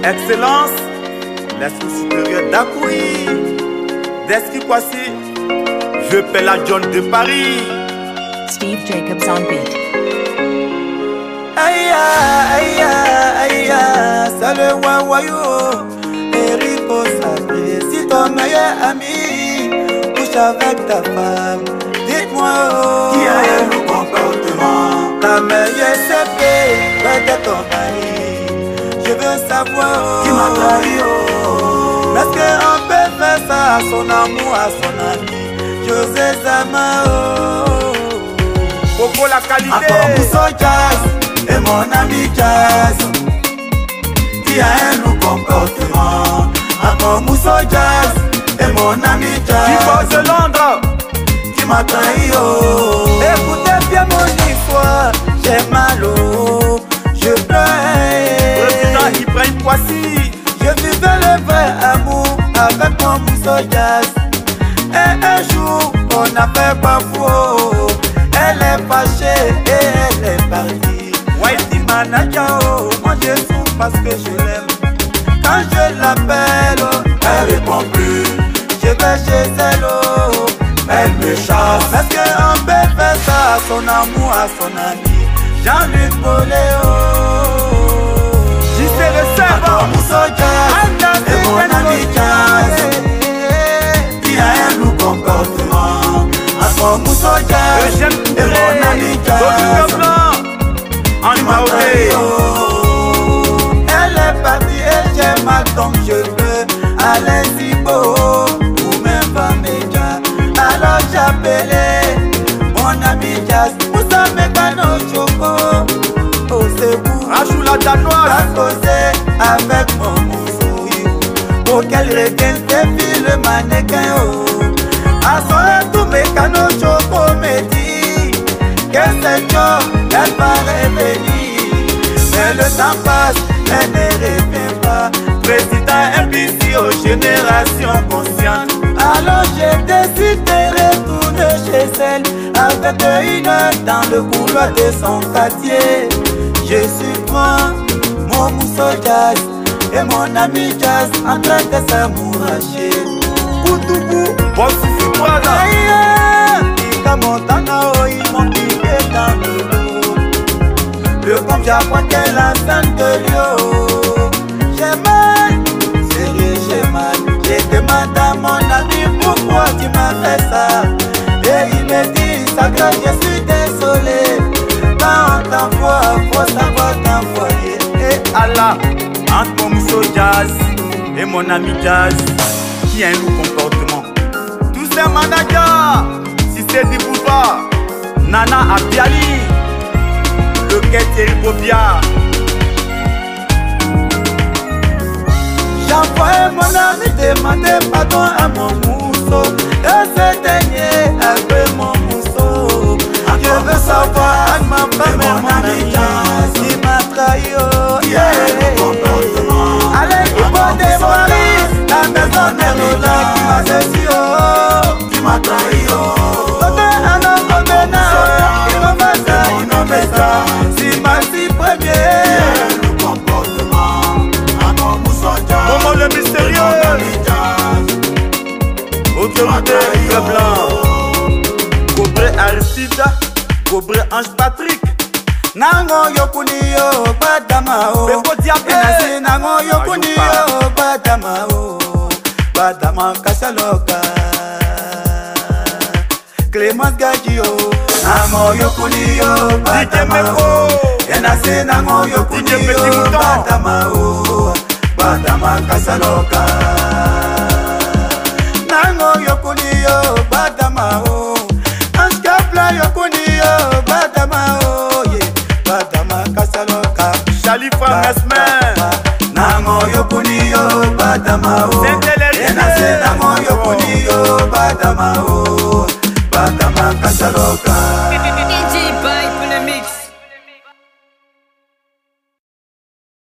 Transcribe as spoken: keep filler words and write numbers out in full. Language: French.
Excellence, l'esprit supérieur d'Akoui, d'Eski Kwasi, je paie la John de Paris. Steve Jacobs on beat. Aïe aïe aïe aïe, salut Wawayo, Erico Sabré, si ton meilleur ami couche avec ta femme, dites-moi oh, qui a eu le comportement. Ta meilleure C P, peut-être ton mari. Je veux savoir oh, qui m'a trahi oh. Est-ce qu'on peut faire ça à son amour, à son ami José Zama oh. Popo la qualité. Encore Mousso Jazz et mon ami Jazz qui a un loup comportement. Encore Mousso Jazz et mon ami Jazz qui passe de Londres, qui m'a trahi oh. Écoutez bien mon histoire, j'ai mal oh, je pleure. Président Ibrahim Kwasi, je vivais le vrai amour avec mon Mousso Jazz. Et un jour, on n'a fait pas faux. Elle est fâchée et elle est partie. Whitey Manaja, oh, moi je souffre parce que je l'aime. Quand je l'appelle, oh, elle répond plus. Je vais chez elle, oh, elle me chasse. Est-ce qu'on peut faire ça à son amour, à son ami Jean-Luc Bolé, oh. J'y sais le serveur. Encore Mousso Jazz et mon ami Jazz qui a un loup comportement. Encore Mousso Jazz et mon ami Jazz en Maoré. Elle est partie et j'ai mal donc je veux aller si beau ou même pas média. Alors j'appelais mon ami Jazz Moussa Mekano Choco. Oh c'est vous Rachou la danoise à causer avec mon Moussou pour qu'elle regagne ses filles le mannequin oh. À son retour Mekano Choco me dit que c'est Joe, elle va revenir. Mais le temps passe, elle ne revient pas. Président M B C aux générations conscientes. Alors j'ai décidé de retourner chez elle avec une dans le couloir de son quartier. Je suis prend mon Mousso Jazz et mon ami Jazz en train de s'amouracher. Koutoubou, bon souci moi là. Ika Montana, oh, ils m'ont piqué dans le dos. Le comme j'ai pointé la scène de Lio. J'ai mal, sérieux j'ai mal. J'ai demandé à mon ami pourquoi tu m'as fait ça. Et il me dit, Sacré, je suis désolé. Quand on t'envoie, faut savoir t'envoyer. Et Allah, entre mon Mousso Jazz et mon ami Jazz qui a un loup comportement. Tous ces managers, si c'est du pouvoir, Nana Abiali, le quai Thierry Bobia. J'envoie mon ami demander pardon à mon Mousso. Et ce dernier avec mon Mousso. Je veux savoir ma femme et mon ami Jazz qui m'a trahi oh, yeah. Allez, il faut dévoiler la maison de Lola qui m'a déçu oh. Qui m'a trahi oh. Côté un homme comme un il m'a fait ça, il m'a fait ça. Si ma si premier le comportement. Encore Mousso Jazz Moment le mystérieux. Autorité Bleu Blanc, Cobré Aristide, Cobré Ange Patrick. Nango yokuni yo badama o Bebo Diape Nasi nango yokuni yo badama o Badama kasaloka Clémence Gadji o Nango yokuni yo badama o Nasi nango yokuni yo badama o Badama kasaloka Nango yokuni yo badama o Anskapla yokuni yo badama o Badama kasaloka Khalifa Mesmer, Nango yokuni yo badama o Enase nango yokuni yo badama o Badama kasaloka